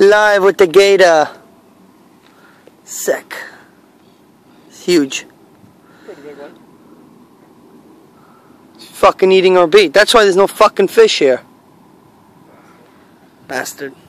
Live with the gator. Sick. It's huge. Pretty big one. It's fucking eating our bait. That's why there's no fucking fish here. Bastard.